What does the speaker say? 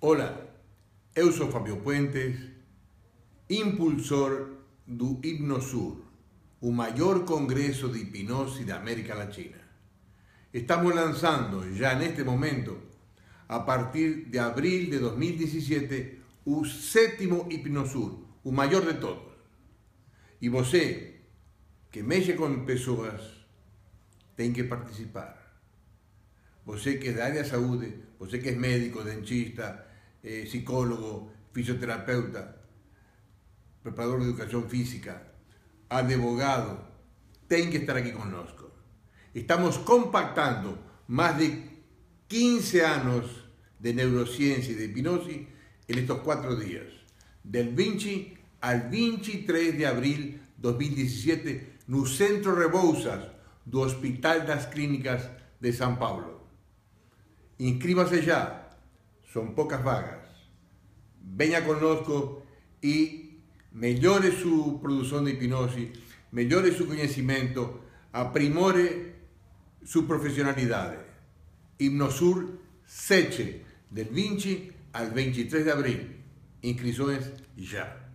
Olá, eu sou Fábio Puentes, impulsor do Hipnosur, o maior congresso de hipnose da América Latina. Estamos lanzando ya en este momento, a partir de abril de 2017, o sétimo Hipnosur, o maior de todos. E você, que mexe com pessoas, tem que participar. Você que é da área da saúde, você que é médico, dentista, psicólogo, fisioterapeuta, preparador de educación física, advogado, tem que estar aquí conosco. Estamos compactando más de 15 años de neurociencia y de hipnosis en estos 4 días, del 20 al 23 de abril 2017, no Centro Rebouças do Hospital das Clínicas de São Paulo. Inscríbase ya, son pocas vagas. Venga conosco y mejore su producción de hipnosis, mejore su conocimiento, aprimore su profesionalidad. Hipnosur Seche, del 20 al 23 de abril. Inscripciones ya.